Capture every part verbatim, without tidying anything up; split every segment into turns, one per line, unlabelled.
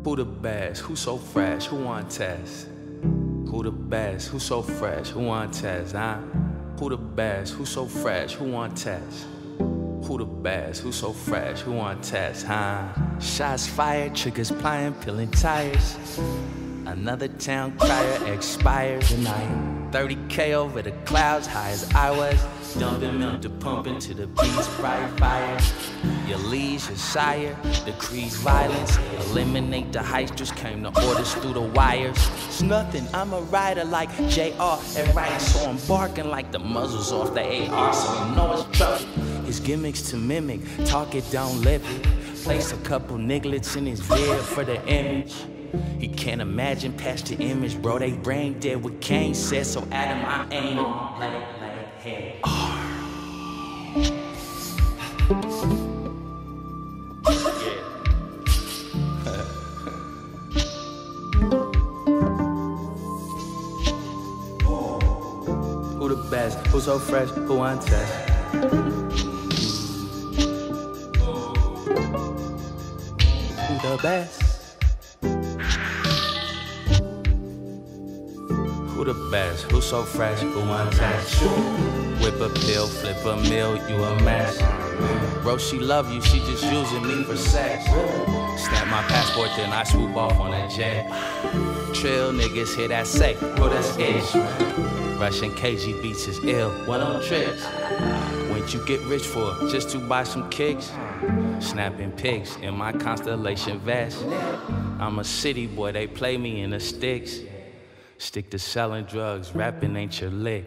Who the best? Who so fresh? Who want test? Who the best? Who so fresh? Who want test, huh? Who the best? Who so fresh? Who want test? Who the best? Who so fresh? Who want test, huh? Shots fired, triggers plying, peeling tires. Another town crier expired tonight. thirty K over the clouds, high as I was. Dumping milk to pump into the beast, bright fire. Your liege, your sire, decrees violence. Eliminate the heisters, came to orders through the wires. It's nothing, I'm a rider like J R and right. So I'm barking like the muzzles off the A R, so you know it's trouble. His gimmicks to mimic, talk it, don't live it. Place a couple nigglets in his vid for the image. He can't imagine past the image, bro. They brain dead what Kane said, so Adam, I ain't on like, like, hey. Oh. Who the best? Who so fresh? Who want test? Who the best? Who the best? Who so fresh? Who want test? Whip a pill, flip a mill, you a mess. Bro, she love you, she just using me for sex. Snap my passport, then I swoop off on a jet. Trill niggas hear that say, bro, that's Ishmael. Russian K G beats is ill, Oneohtrix. When'd you get rich for? Just to buy some kicks? Snapping pics in my constellation vest. I'm a city boy, they play me in the sticks. Stick to selling drugs, rapping ain't your lick.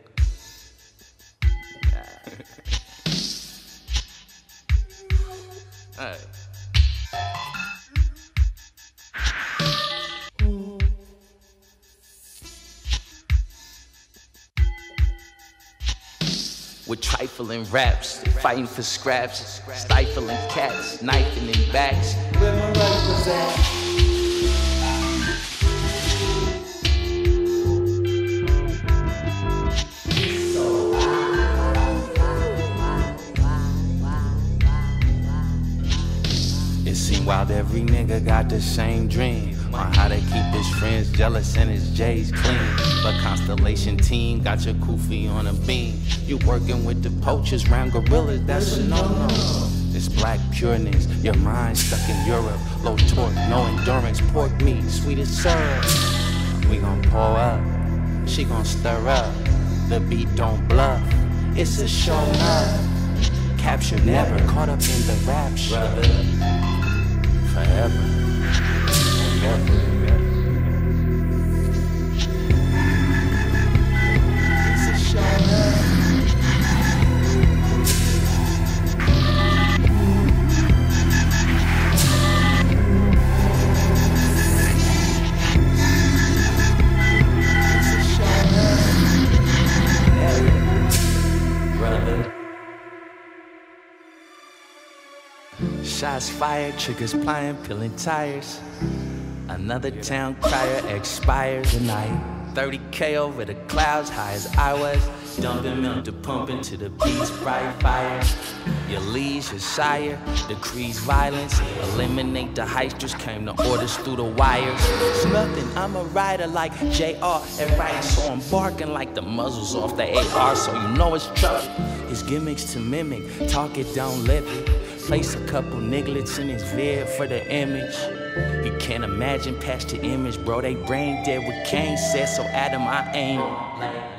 Hey. With trifling raps, fighting for scraps, stifling cats, knifing in backs. Where my brother was at? It seemed wild, every nigga got the same dream on how to keep his friends jealous and his J's clean. But Constellation team got your kufi on a beam. You working with the poachers round gorillas, that's a no-no. It's black pureness, your mind stuck in Europe. Low torque, no endurance, pork meat, sweet as syrup. We gon' pour up, she gon' stir up. The beat don't bluff, it's a show up. Capture never, caught up in the rapture. Forever, forever. It's a show up. It's a show up. Brother. Shots fired, triggers plying, peeling tires. Another town crier expired tonight. thirty K over the clouds, high as I was. Dumping milk to pump into the beast, bright fire. Your liege, your sire, decrees violence. Eliminate the heisters, came to orders through the wires. It's nothing, I'm a rider like J R and right. So I'm barking like the muzzles off the A R, so you know it's trouble. His gimmicks to mimic, talk it, don't live it. Place a couple nigglets in his vid for the image. He can't imagine past the image, bro. They brain dead what Kane said, so Adam, I ain't.